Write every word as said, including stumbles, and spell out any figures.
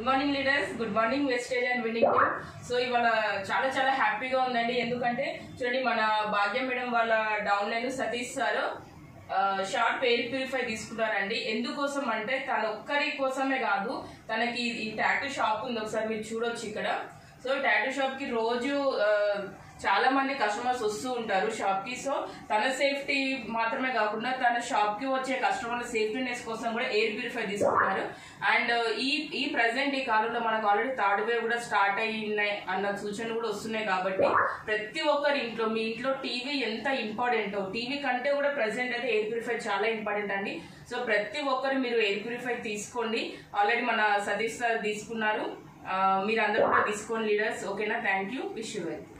Good morning leaders, good morning Vestige and winning team. So ఇవాళ చాలా చాలా హ్యాపీగా ఉందండి. ఎందుకంటే చూడండి, మన భాగ్యం మేడం వాళ్ళ down line Satish sir sharp air purify తీసుకున్నారండి. ఎందుకోసం అంటే తన ఒక్కరి కోసమే కాదు, తనకి ఈ టాటూ షాప్ ఉంది, ఒకసారి మీరు చూడొచ్చు ఇక్కడ. సో టాటూ షాప్ కి రోజు చాలా మంది కస్టమర్స్ వస్తూ ఉంటారు షాప్ కి. సో తన సేఫ్టీ మాత్రమే కాకుండా తన షాప్ కి వచ్చే కస్టమర్ల సేఫ్టీనెస్ కోసం కూడా ఎయిర్ ప్యూరిఫై తీసుకున్నారు. అండ్ ఈ ఈ ప్రెసెంట్ ఈ కాలంలో మనకు ఆల్రెడీ థర్డ్ వేవ్ కూడా స్టార్ట్ అయ్యినాయి అన్న సూచనలు కూడా వస్తున్నాయి. కాబట్టి ప్రతి ఒక్కరి ఇంట్లో, మీ ఇంట్లో టీవీ ఎంత ఇంపార్టెంటో, టీవీ కంటే కూడా ప్రెసెంట్ అయితే ఎయిర్ ప్యూరిఫై చాలా ఇంపార్టెంట్ అండి. సో ప్రతి ఒక్కరు మీరు ఎయిర్ ప్యూరిఫై తీసుకోండి. ఆల్రెడీ మన సతీష్ సార్ తీసుకున్నారు, మీరందరూ కూడా తీసుకోండి లీడర్స్. ఓకేనా? Thank you. Wish you well.